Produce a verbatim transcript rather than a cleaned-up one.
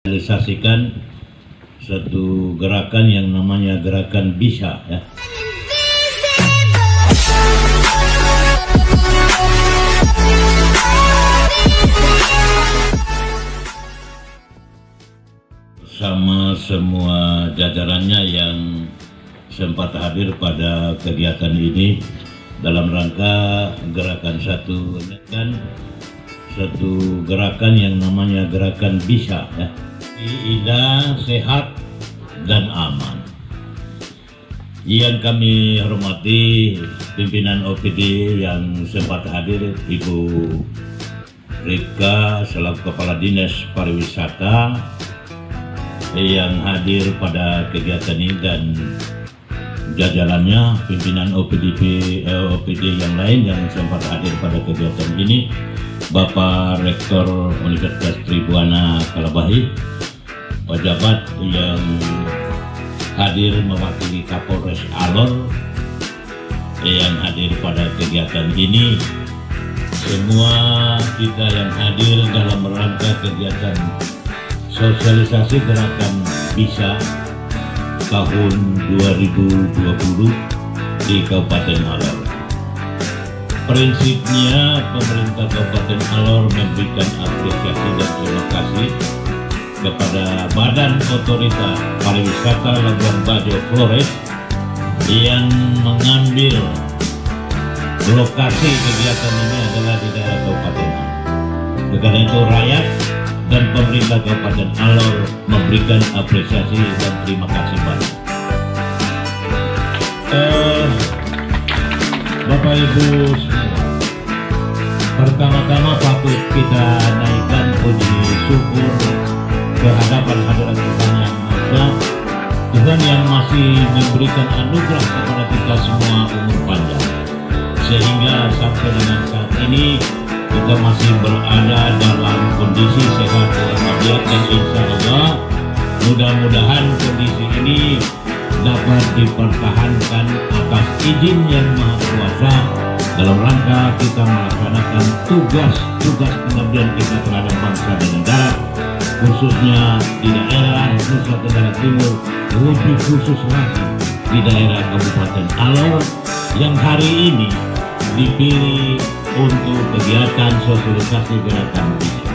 realisasikan satu gerakan yang namanya gerakan bisa, ya. Bersama semua jajarannya yang sempat hadir pada kegiatan ini dalam rangka gerakan satu kan satu gerakan yang namanya gerakan bisa, ya. Indah, sehat, dan aman. Yang kami hormati pimpinan O P D yang sempat hadir, Ibu Rika selaku Kepala Dinas Pariwisata yang hadir pada kegiatan ini, dan jajarannya pimpinan O P D, eh, O P D yang lain yang sempat hadir pada kegiatan ini, Bapak Rektor Universitas Tribuana Kalabahi, pejabat yang hadir mewakili Kapolres Alor yang hadir pada kegiatan ini, semua kita yang hadir dalam rangka kegiatan sosialisasi gerakan bisa tahun dua ribu dua puluh di Kabupaten Alor. Prinsipnya pemerintah Kabupaten Alor memberikan apresiasi dan terima kasih kepada Badan Otorita Pariwisata Labuan Bajo Flores yang mengambil lokasi kegiatan ini adalah di daerah Kabupaten Alor. Karena itu rakyat dan pemerintah Kabupaten Alor memberikan apresiasi dan terima kasih banyak. Eh, Bapak Ibu, pertama-tama patut kita naikkan puji syukur kehadapan hadirat Tuhan yang Maha, Tuhan yang masih memberikan anugerah kepada kita semua umur panjang, sehingga sampai dengan saat ini kita masih berada dalam kondisi sehat walafiat, dan insya Allah mudah-mudahan kondisi ini dapat dipertahankan atas izin yang Maha Kuasa dalam rangka kita melaksanakan tugas-tugas pengabdian kita terhadap bangsa dan negara, khususnya di daerah Nusa Tenggara Timur, lebih khusus lagi di daerah Kabupaten Alor yang hari ini dipilih untuk kegiatan sosialisasi gerakan bisa.